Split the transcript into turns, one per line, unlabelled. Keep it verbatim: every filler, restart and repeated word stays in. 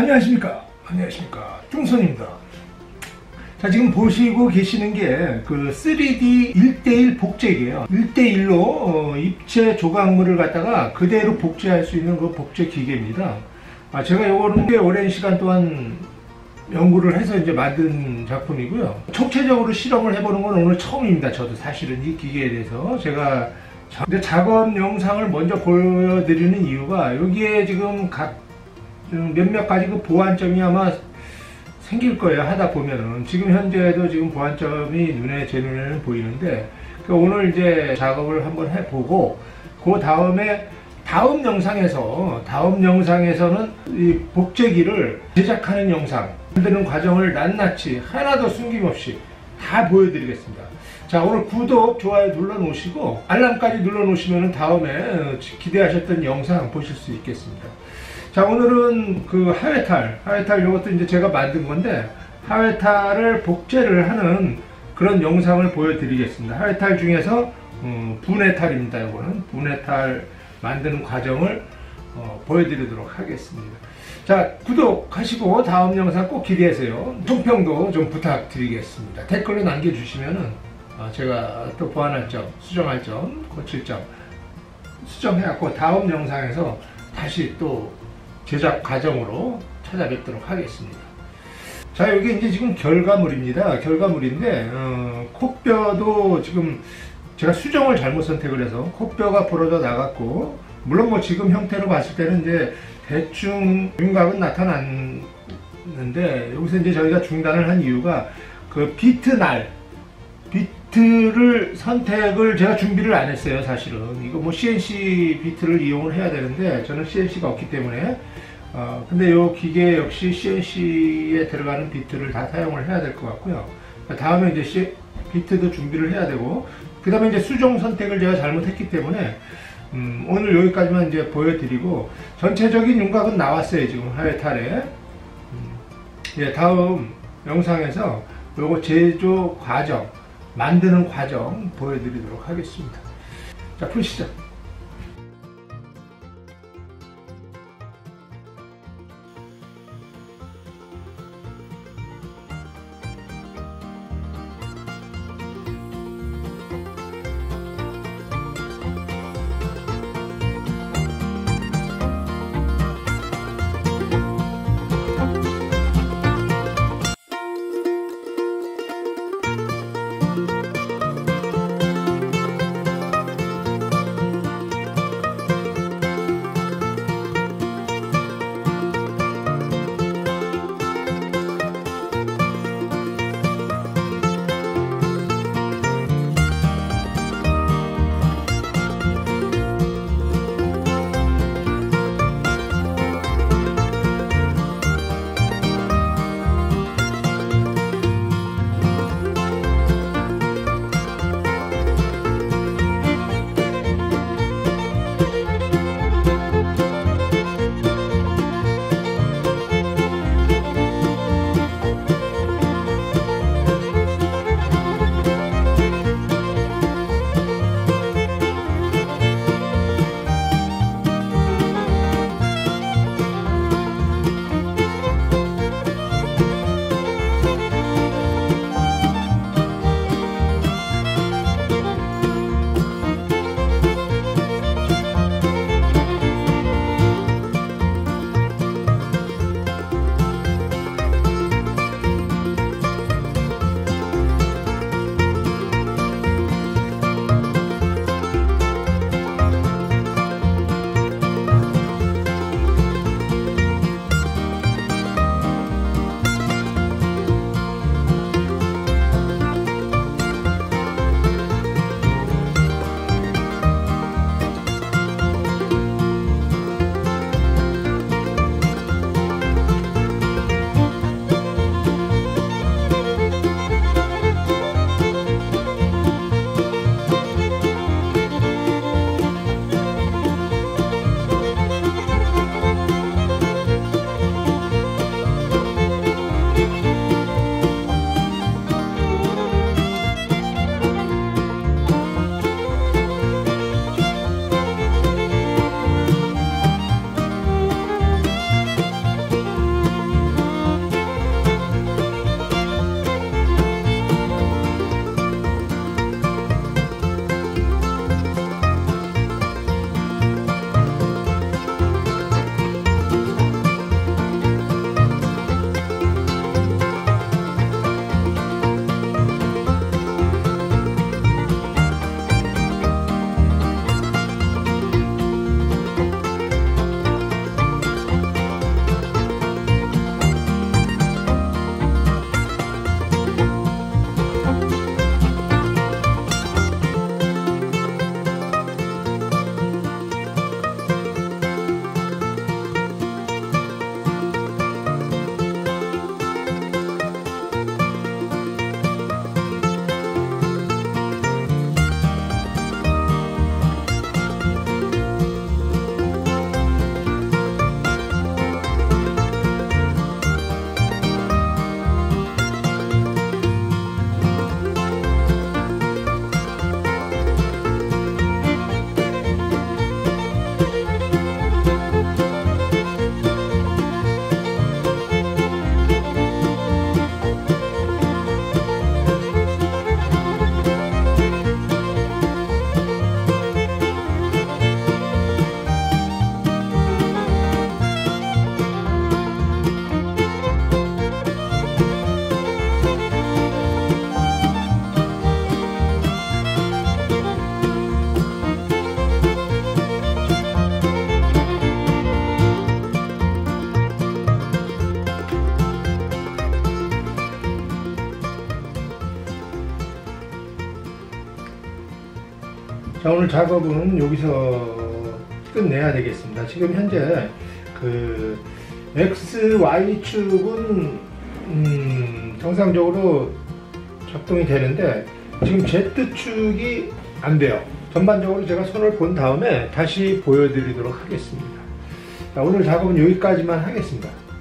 안녕하십니까 안녕하십니까 중선입니다. 자, 지금 보시고 계시는 게 그 쓰리디 일 대 일 복제기예요. 일 대 일로 어, 입체 조각물을 갖다가 그대로 복제할 수 있는 그 복제 기계입니다. 아, 제가 요거는 꽤 오랜 시간 동안 연구를 해서 이제 만든 작품이고요. 총체적으로 실험을 해보는 건 오늘 처음입니다. 저도 사실은 이 기계에 대해서 제가 자, 작업 영상을 먼저 보여드리는 이유가 여기에 지금 각 몇몇 가지 그 보완점이 아마 생길 거예요. 하다 보면은 지금 현재도 지금 보완점이 눈에 제 눈에는 보이는데 오늘 이제 작업을 한번 해보고 그 다음에 다음 영상에서 다음 영상에서는 이 복제기를 제작하는 영상 만드는 과정을 낱낱이 하나도 숨김없이 다 보여드리겠습니다. 자, 오늘 구독, 좋아요 눌러 놓으시고 알람까지 눌러 놓으시면 다음에 기대하셨던 영상 보실 수 있겠습니다. 자, 오늘은 그 하회탈, 하회탈 이것도 이제 제가 만든 건데 하회탈을 복제를 하는 그런 영상을 보여드리겠습니다. 하회탈 중에서 음, 분해탈입니다. 이거는 분해탈 만드는 과정을 어, 보여드리도록 하겠습니다. 자, 구독하시고 다음 영상 꼭 기대하세요. 총평도 좀 부탁드리겠습니다. 댓글로 남겨주시면은 어, 제가 또 보완할 점, 수정할 점, 고칠 점 수정해갖고 다음 영상에서 다시 또 제작 과정으로 찾아뵙도록 하겠습니다. 자, 여기 이제 지금 결과물입니다. 결과물인데 어, 코뼈도 지금 제가 수정을 잘못 선택을 해서 코뼈가 부러져 나갔고, 물론 뭐 지금 형태로 봤을 때는 이제 대충 윤곽은 나타났는데 여기서 이제 저희가 중단을 한 이유가 그 비트 날 비트를 선택을 제가 준비를 안 했어요. 사실은 이거 뭐 씨엔씨 비트를 이용을 해야 되는데 저는 씨엔씨가 없기 때문에 어 근데 이 기계 역시 씨엔씨에 들어가는 비트를 다 사용을 해야 될 것 같고요. 다음에 이제 C, 비트도 준비를 해야 되고, 그 다음에 이제 수정 선택을 제가 잘못했기 때문에 음, 오늘 여기까지만 이제 보여드리고, 전체적인 윤곽은 나왔어요. 지금 하회탈에. 음, 예, 다음 영상에서 요거 제조 과정, 만드는 과정 보여드리도록 하겠습니다. 자, 보시죠. 자, 오늘 작업은 여기서 끝내야 되겠습니다. 지금 현재 그 엑스 와이 축은 음, 정상적으로 작동이 되는데 지금 제트 축이 안 돼요. 전반적으로 제가 손을 본 다음에 다시 보여드리도록 하겠습니다. 자, 오늘 작업은 여기까지만 하겠습니다.